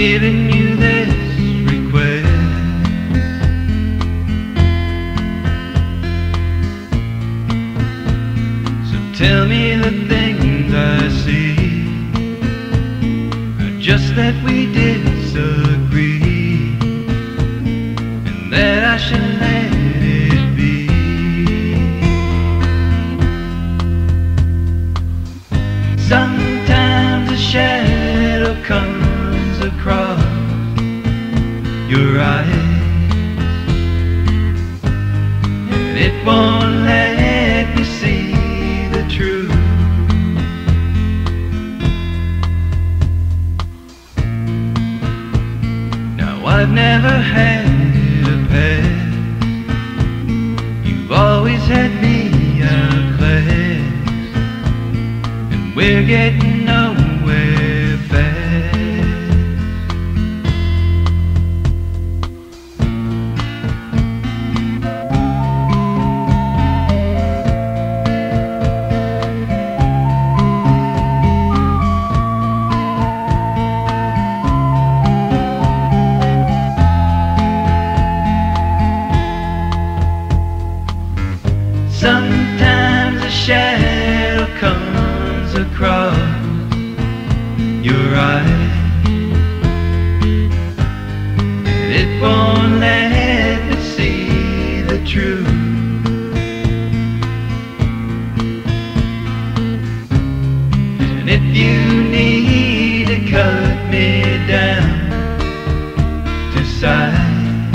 giving you this request. So tell me the things I see are just that we disagree, and that I should let it be. Sometimes a shadow comes across your eyes, and it won't let me see the truth. Now I've never had a past, you've always had me outclassed, and we're getting nowhere fast. Sometimes a shadow comes across your eyes, and it won't let me see the truth. And if you need to cut me down to size,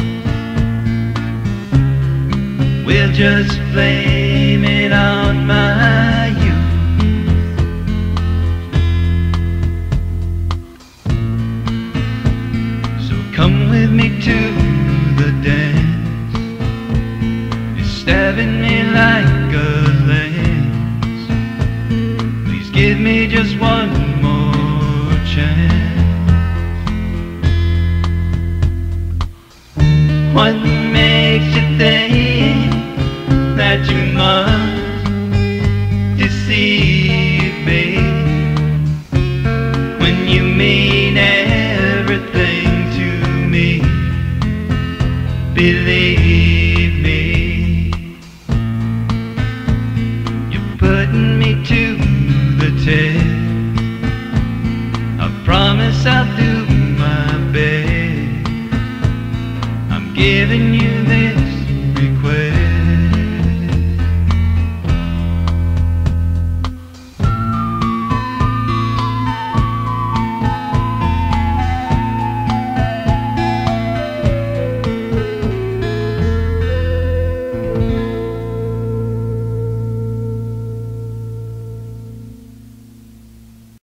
we'll just blame it on my youth. So come with me to the dance, you're stabbing me like a lance. Please give me just one more chance. What makes you think that you must deceive me when you mean everything to me? Believe me, you're putting me to the test. I promise I'll do